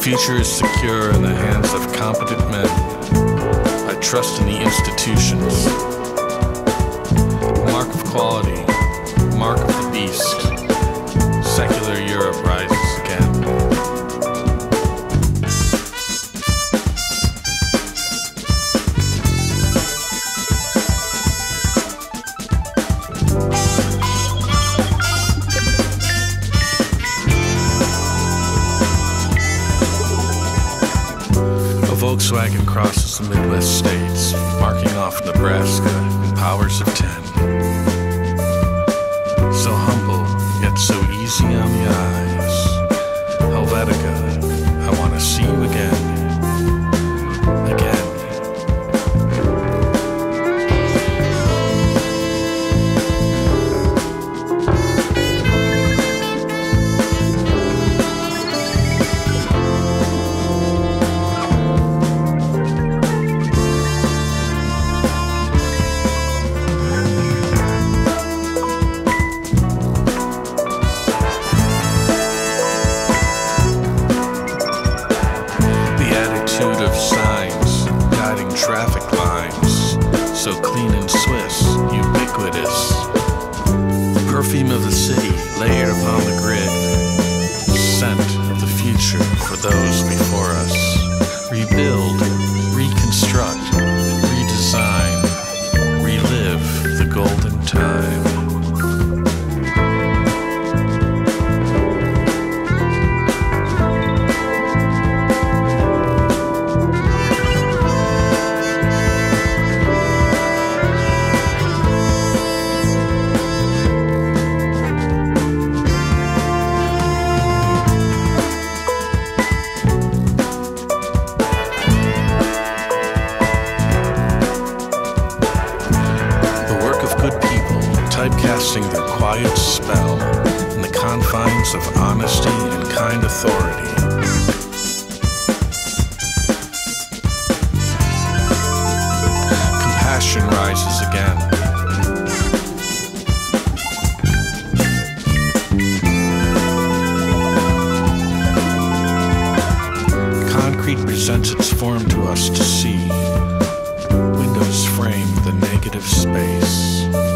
future is secure in the hands of competent men. I trust in the institutions. Mark of quality, mark of the beast. Secular Europe rises again. Volkswagen crosses the Midwest states, marking off Nebraska in powers of 10. So humble, yet so easy on the eyes. Helvetica, I want to see you again. Again. Of signs guiding traffic lines, so clean and Swiss, ubiquitous. The perfume of the city layered upon the grid, scent of the future for those before us. Rebuild, reconstruct, redesign, relive the golden time. Typecasting their quiet spell in the confines of honesty and kind authority. Compassion rises again. Concrete presents its form to us to see. Windows frame the negative space.